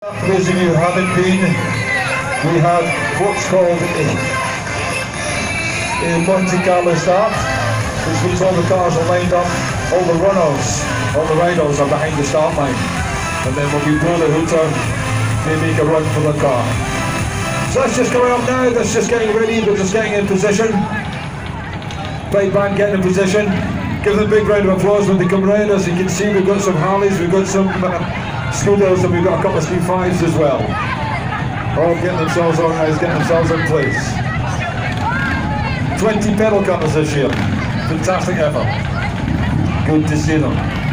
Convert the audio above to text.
For those of you who haven't been, we have what's called a Monte Carlo start, which means all the cars are lined up, all the runners, all the riders are behind the start line. And then when we blow the hooter, they make a run for the car. So that's just coming up now, that's just getting ready, we're just getting in position. Plate band getting in position. Give them a big round of applause when they come round. As you can see, we've got some Harleys, we've got some Scuderos, and we've got a couple of Speed 5s as well. All getting themselves organised, getting themselves in place. 20 pedal cutters this year. Fantastic effort. Good to see them.